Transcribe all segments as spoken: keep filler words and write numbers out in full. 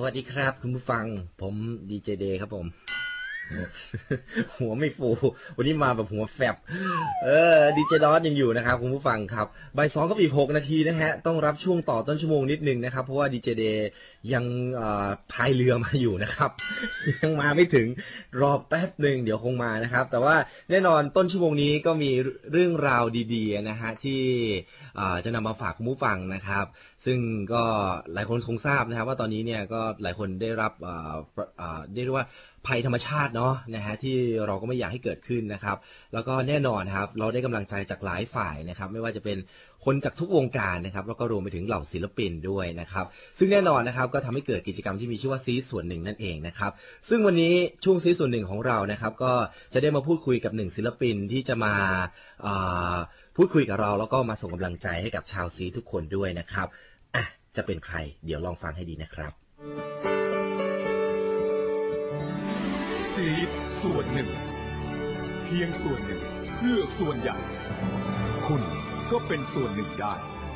วัสดีครับคุณผู้ฟังผมดีเจเดย์ครับผมหัวไม่ฟูวันนี้มาแบบหัวแฟบเออดีเจดอสยังอยู่นะครับคุณผู้ฟังครับบ่ายสองก็อีกหกนาทีนะฮะต้องรับช่วงต่อต้นชั่วโมงนิดนึงนะครับเพราะว่าดีเจเดย์ยังพายเรือมาอยู่นะครับยังมาไม่ถึงรอแป๊บหนึ่งเดี๋ยวคงมานะครับแต่ว่าแน่นอนต้นชั่วโมงนี้ก็มีเรื่องราวดีๆนะฮะที่จะนำมาฝากคุณผู้ฟังนะครับซึ่งก็หลายคนคงทราบนะครับว่าตอนนี้เนี่ยก็หลายคนได้รับได้เรียกว่าภัยธรรมชาติเนาะนะฮะที่เราก็ไม่อยากให้เกิดขึ้นนะครับแล้วก็แน่นอนครับเราได้กำลังใจจากหลายฝ่ายนะครับไม่ว่าจะเป็นคนจากทุกวงการนะครับแล้วก็รวมไปถึงเหล่าศิลปินด้วยนะครับซึ่งแน่นอนนะครับก็ทำให้เกิดกิจกรรมที่มีชื่อว่าซีส่วนหนึ่งนั่นเองนะครับซึ่งวันนี้ช่วงซีส่วนหนึ่งของเรานะครับก็จะได้มาพูดคุยกับหนึ่งศิลปินที่จะมาพูดคุยกับเราแล้วก็มาส่งกำลังใจให้กับชาวซีทุกคนด้วยนะครับอ่ะจะเป็นใครเดี๋ยวลองฟังให้ดีนะครับซีส่วนหนึ่งเพียงส่วนหนึ่งเพื่อส่วนใหญ่คุณก็เป็นส่วนหนึ่งได้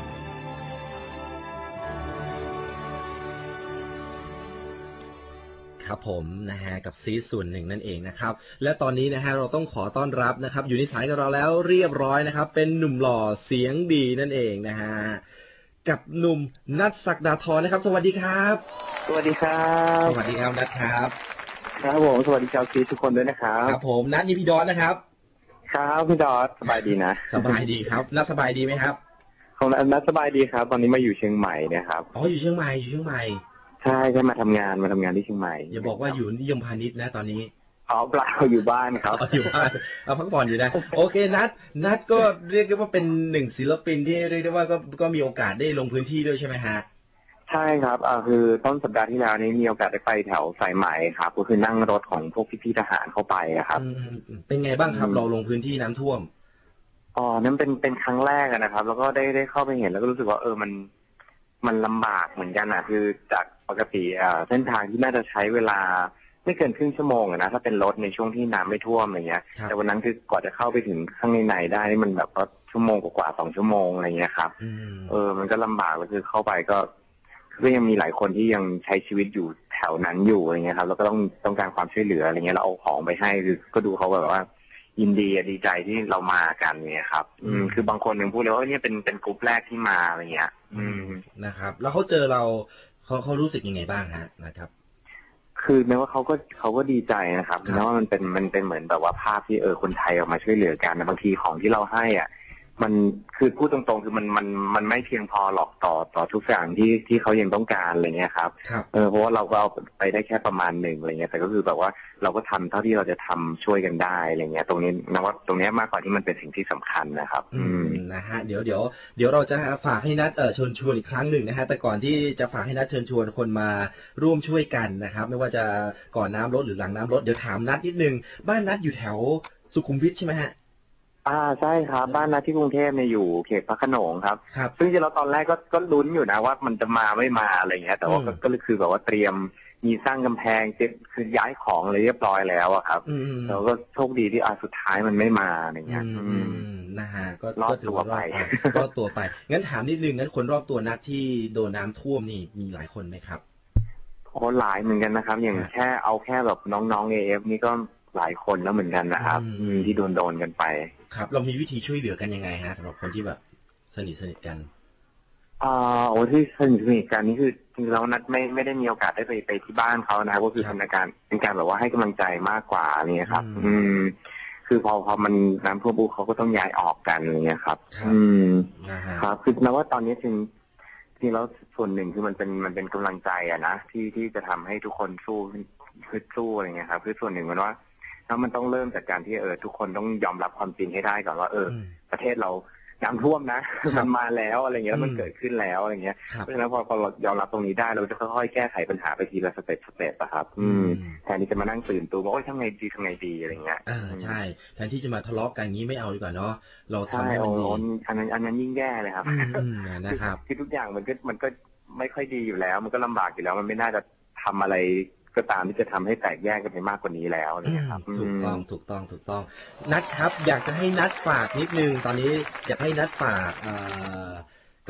ครับผมนะฮะกับซีส่วนหนึ่งนั่นเองนะครับและตอนนี้นะฮะเราต้องขอต้อนรับนะครับอยู่ในสายกับเราแล้วเรียบร้อยนะครับเป็นหนุ่มหล่อเสียงดีนั่นเองนะฮะกับหนุ่มนัทศักดาธรนะครับสวัสดีครับสวัสดีครับสวัสดีครับนัทครับครับผมสวัสดีชาวซีทุกคนด้วยนะครับครับผมนัทนี่พี่ดอสนะครับครับพี่ดอสสบายดีนะสบายดีครับนัทสบายดีไหมครับของนัทสบายดีครับตอนนี้มาอยู่เชียงใหม่นะครับอ๋ออยู่เชียงใหม่อยู่เชียงใหม่ใช่ใช่มาทำงานมาทำงานที่เชียงใหม่อย่าบอกว่าอยู่นิยมพาณิชย์นะตอนนี้อ๋อเปล่าอยู่บ้านครับอยู่บ้านเอาพักผ่อนอยู่นะโอเคนัทนัทก็เรียกได้ว่าเป็นหนึ่งศิลปินที่เรียกได้ว่าก็ก็มีโอกาสได้ลงพื้นที่ด้วยใช่ไหมฮะใช่ครับอ่าคือต้นสัปดาห์ที่แล้วนี้มีโอกาสได้ไปแถวสายไหมครับก็คือนั่งรถของพวกพี่ๆทหารเข้าไปครับเป็นไงบ้างครับเราลงพื้นที่น้ำท่วมอ๋อนั่นเป็นเป็นครั้งแรกนะครับแล้วก็ได้ได้เข้าไปเห็นแล้วก็รู้สึกว่าเออมันมันลำบากเหมือนกันนะคือจากปกติอ่าเส้นทางที่น่าจะใช้เวลาไม่เกินครึ่งชั่วโมงนะถ้าเป็นรถในช่วงที่น้ำไม่ท่วมอะไรเงี้ยแต่วันนั้นคือกว่าจะเข้าไปถึงข้างในในได้มันแบบว่าชั่วโมงกว่าสองชั่วโมงอะไรเงี้ยครับเออมันก็ลำบากก็คือเข้าไปก็ก็ยังมีหลายคนที่ยังใช้ชีวิตอยู่แถวนั้นอยู่อะไรเงี้ยครับแล้วก็ต้องต้องการความช่วยเหลืออะไรเงี้ยเราเอาของไปให้คือก็ดูเขาแบบว่ายินดีดีใจที่เรามากันเนี่ยครับอืมคือบางคนยังพูดเลยว่าเนี่ยเป็นเป็นกลุ่มแรกที่มาอะไรเงี้ยอืมนะครับแล้วเขาเจอเราเขาเขารู้สึกยังไงบ้างฮะนะครับคือแม้ว่าเขาก็เขาก็ดีใจนะครับแม้ว่ามันเป็นมันเป็นเหมือนแบบว่าภาพที่เออคนไทยออกมาช่วยเหลือกันนะบางทีของที่เราให้อ่ะมันคือพูดตรงๆคือมันมันมันไม่เพียงพอหรอกต่อต่อทุกอย่างที่ที่เขายังต้องการอะไรเงี้ยครับเออเพราะว่าเราก็เอาไปได้แค่ประมาณหนึ่งอะไรเงี้ยแต่ก็คือแบบว่าเราก็ทำเท่าที่เราจะทำช่วยกันได้อะไรเงี้ยตรงนี้นะว่าตรงนี้มากกว่าที่มันเป็นสิ่งที่สำคัญนะครับอืมนะฮะเดี๋ยวเดี๋ยวเดี๋ยวเราจะฝากให้นัดเออเชิญชวนอีกครั้งหนึ่งนะฮะแต่ก่อนที่จะฝากให้นัดเชิญชวนคนมาร่วมช่วยกันนะครับไม่ว่าจะก่อนน้ำลดหรือหลังน้ำลดเดี๋ยวถามนัดนิดนึงบ้านนัดอยู่แถวสุขุมวิทใช่ไหมฮะอ่าใช่ครับบ้านนัดที่กรุงเทพเนี่ยอยู่เขตพระโขนงครับครับซึ่งจริงๆเราตอนแรกก็ก็ลุ้นอยู่นะว่ามันจะมาไม่มาอะไรเงี้ยแต่ว่าก็คือแบบว่าเตรียมมีสร้างกำแพงคือย้ายของอะไรเรียบร้อยแล้วอะครับเราก็โชคดีที่อ่าสุดท้ายมันไม่มาอะไรเงี้ยนะฮะก็รอดตัวไปรอดตัวไปงั้นถามนิดนึงงั้นคนรอบตัวนัดที่โดนน้ำท่วมนี่มีหลายคนไหมครับโอ้หลายเหมือนกันนะครับอย่างแค่เอาแค่แบบน้องๆเอฟนี่ก็หลายคนแล้วเหมือนกันนะครับที่โดนโดนกันไปครับเรามีวิธีช่วยเหลือกันยังไงฮะสำหรับคนที่แบบสนิทสนิทกันอ่าโอ้ที่สนิทสนิทกันนี่คือจริงๆแล้วนัดไม่ไม่ได้มีโอกาสได้ไปไปที่บ้านเขานะก็คือทำการเป็นการแบบว่าให้กำลังใจมากกว่านี่ครับอืมคือพอพอมันน้ำท่วมปุ๊บเขาก็ต้องย้ายออกกันอะไรเงี้ยครับอืมครับคือแปลว่าตอนนี้จริงจริงแล้วส่วนหนึ่งคือมันเป็นมันเป็นกำลังใจอะนะที่ที่จะทำให้ทุกคนสู้คือสู้อะไรเงี้ยครับคือส่วนหนึ่งมันว่าแล้วมันต้องเริ่มจากการที่เออทุกคนต้องยอมรับความจริงให้ได้ก่อนว่าเออประเทศเราน้ำท่วมนะมันมาแล้วอะไรเงี้ยแล้วมันเกิดขึ้นแล้วอะไรเงี้ยเพราะฉะนั้นพอพอเรายอมรับตรงนี้ได้เราจะค่อยๆแก้ไขปัญหาไปทีละสเต็ปสเต็ปอะครับอืมแทนที่จะมานั่งตื่นตัวว่าโอ้ยทำไงดีทำไงดีอะไรเงี้ยอ่าใช่แทนที่จะมาทะเลาะกันงี้ไม่เอาดีกว่าเนาะเราทำให้มันดีอันนั้นอันนั้นยิ่งแย่เลยครับนะครับคือทุกอย่างมันก็มันก็ไม่ค่อยดีอยู่แล้วมันก็ลำบากอยู่แล้วมันไม่น่าจะทำอะไรก็ตามที่จะทำให้แตกแยกกันไปมากกว่านี้แล้วนะครับถูกต้องถูกต้องถูกต้องนัดครับอยากจะให้นัดฝากนิดนึงตอนนี้อยากให้นัดฝากก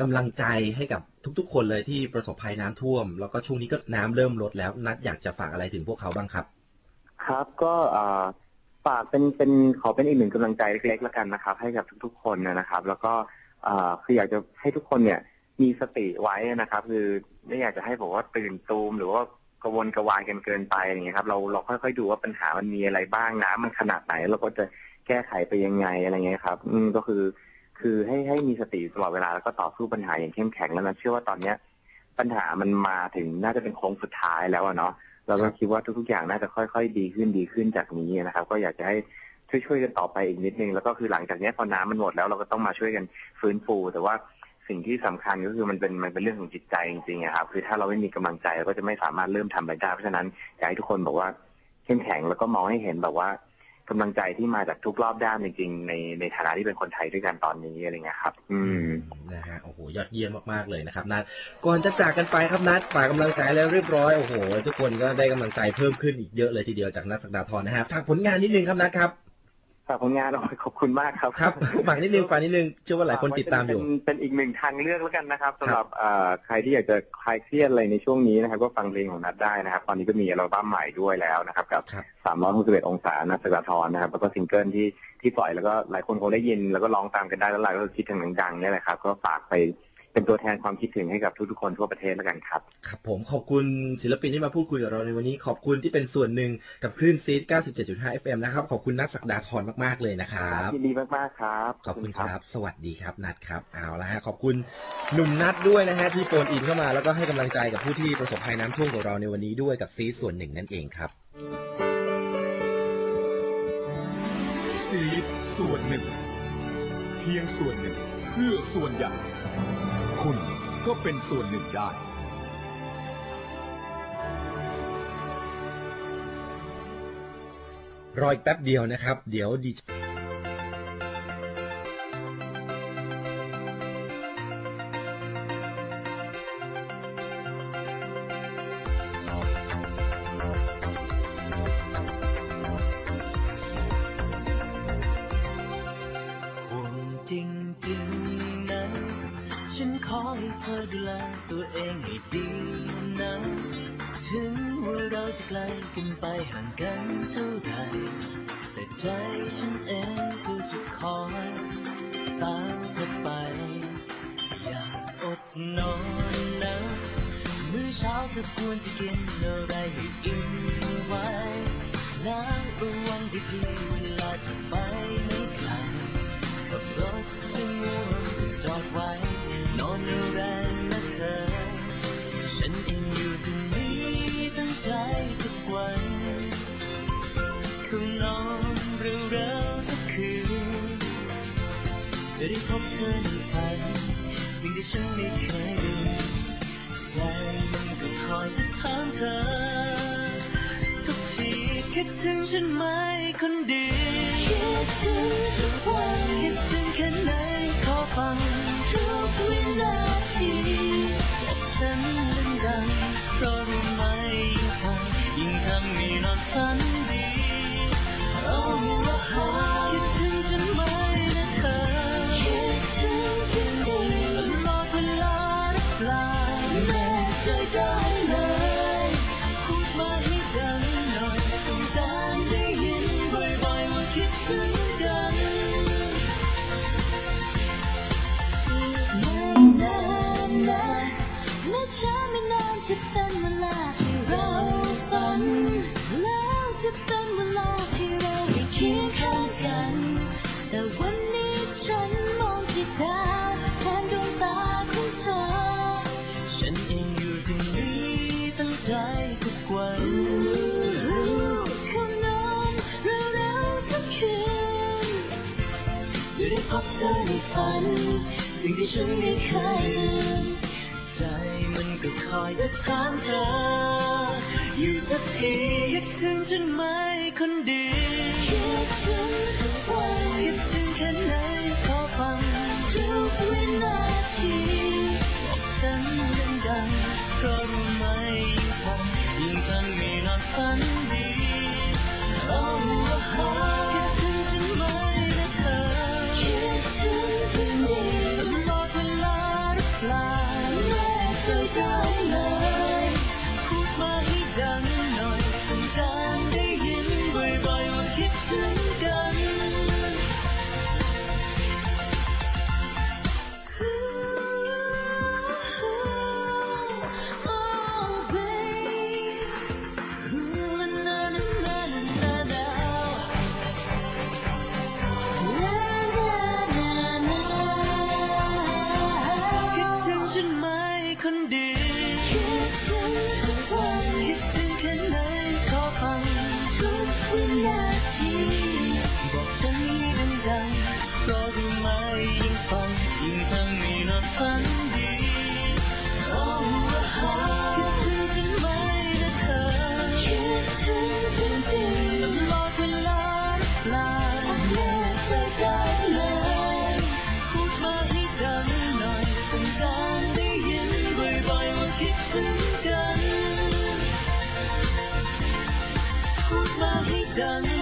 กำลังใจให้กับทุกๆคนเลยที่ประสบภัยน้ำท่วมแล้วก็ช่วงนี้ก็น้ำเริ่มลดแล้วนัดอยากจะฝากอะไรถึงพวกเขาบ้างครับครับก็ฝากเป็นเป็นขอเป็นอีกหนึ่งกำลังใจเล็กๆแล้วกันนะครับให้กับทุกๆคนนะครับแล้วก็คืออยากจะให้ทุกคนเนี่ยมีสติไว้นะครับคือไม่อยากจะให้บอกว่าตื่นตูมหรือว่ากระวนกระวายกันเกินไปอย่างเงี้ยครับเราเราค่อยๆดูว่าปัญหามันมีอะไรบ้างน้ำมันขนาดไหนเราก็จะแก้ไขไปยังไงอะไรเงี้ยครับอืมก็คือคือให้ให้มีสติตลอดเวลาแล้วก็ต่อสู้ปัญหาอย่างเข้มแข็งแล้วนะเชื่อว่าตอนเนี้ยปัญหามันมาถึงน่าจะเป็นโค้งสุดท้ายแล้วเนาะเราก็คิดว่าทุกๆอย่างน่าจะค่อยๆดีขึ้นดีขึ้นจากนี้นะครับก็อยากจะให้ช่วยๆกันต่อไปอีกนิดนึงแล้วก็คือหลังจากนี้พอน้ำมันหมดแล้วเราก็ต้องมาช่วยกันฟื้นฟูแต่ว่าสิ่งที่สำคัญก็คือมันเป็นมันเป็นเรื่องของจิตใจจริงๆครับคือถ้าเราไม่มีกำลังใจเราก็จะไม่สามารถเริ่มทำอะไรได้เพราะฉะนั้นอยากให้ทุกคนบอกว่าเข้มแข็งแล้วก็มองให้เห็นแบบว่ากำลังใจที่มาจากทุกรอบด้านจริงๆในในฐานะที่เป็นคนไทยด้วยกันตอนนี้อะไรเงี้ยครับอืมนะฮะโอ้โหยอดเยี่ยมมากๆเลยนะครับนัทก่อนจะจากกันไปครับนัทฝากกำลังใจแล้วเรียบร้อยโอ้โหทุกคนก็ได้กำลังใจเพิ่มขึ้นอีกเยอะเลยทีเดียวจากนัทศักดาธรนะฮะฝากผลงานนิดนึงครับนัทครับฝากผลงานเราขอบคุณมากครับครับฝากนิดนึงฝากนิดนึงเชื่อว่าหลายคนติดตามอยู่เป็นอีกหนึ่งทางเลือกแล้วกันนะครับสำหรับใครที่อยากจะคลายเครียดอะไรในช่วงนี้นะครับก็ฟังเพลงของนัทได้นะครับตอนนี้ก็มีอัลบั้มใหม่ด้วยแล้วนะครับกับสามร้อยหกสิบเอ็ดองศานัทศักดาธรนะครับแล้วก็ซิงเกิลที่ที่ปล่อยแล้วก็หลายคนคงได้ยินแล้วก็ร้องตามกันได้แล้วหลายคนคิดถึงดังๆนี่แหละครับก็ฝากไปเป็นตัวแทนความคิดถึงให้กับทุกๆคนทั่วประเทศแล้วกันครับครับผมขอบคุณศิลปินที่มาพูดคุยกับเราในวันนี้ขอบคุณที่เป็นส่วนหนึ่งกับคลื่นซีด เก้าสิบเจ็ดจุดห้า เอฟ เอ็ม นะครับขอบคุณนัทศักดาธรมากๆเลยนะครับยินดีมากๆครับขอบคุณครับสวัสดีครับนัทครับเอาละฮะขอบคุณหนุ่มนัทด้วยนะฮะที่โฟนอินเข้ามาแล้วก็ให้กำลังใจกับผู้ที่ประสบภัยน้ำท่วมของเราในวันนี้ด้วยกับซีดส่วนหนึ่งนั่นเองครับซีดส่วนหนึ่งเพียงส่วนหนึ่งเพื่อส่วนใหญ่คุณก็เป็นส่วนหนึ่งได้รออีกแป๊บเดียวนะครับเดี๋ยวดีฉันขอให้เธอดูแลตัวเองให้ดีนะถึงว่าเราจะไกลกันไปห่างกันเท่าไรแต่ใจฉันเองก็จะคอยตามเธอไปอย่าอดนอนนะมื้อเช้าเธอควรจะกินอะไรให้อิ่มไว้แล้วระวังดีๆเวลาจะไปไม่ไกลขับรถจะง่วงจอดไว้นอนแรงนะเธอฉันเองอยู่ตรงนี้ตั้งใจทุกวันคือนอนเร็วๆทุกคืนจะได้พบเธอในฝันสิ่งที่ฉันไม่เคยดูใจมันก็คอยจะถามเธอทุกทีคิดถึงฉันไหมคนดีคิดถึงสักวันคิดถึงแค่ไหนขอฟังทุกวินาทีบอกฉันดังๆเพราะรู้ไหมยิ่งฟังยิ่งทำให้นอนฝันดีโอ้โหคิดถึงฉันไหมนะเธอคิดถึงจริงๆตลอดเวลาหรือเปล่าแน่ใจได้เลยพูดมาให้ดังหน่อยต้องการได้ยินบ่อยๆว่าคิดถึงกันและช้าไม่นานจะเป็นเวลาที่เราฝันแล้วจะเป็นเวลาที่เราได้เคียงข้างกันแต่วันนี้ฉันมองที่ดาวแทนดวงตาของเธอฉันเองอยู่ที่นี้ตั้งใจทุกวันคำนอนเร็วๆทุกคืนจะได้พบเธอในฝันสิ่งที่ฉันไม่เคยลืมใจมันก็คอยจะถามเธออยู่สักทีคิดถึงฉันไหมคนดีคิดถึงทุกวันคิดถึงแค่ไหนขอฟังทุกวินาทีบอกฉันดังๆเพราะรู้ไหมยิ่งฟังยิ่งทำให้นอนฝันดีโอ้โหคิดถึงฉันไหมนะเธอคิดถึงจริงๆตลอดเวลาหรือเปดัง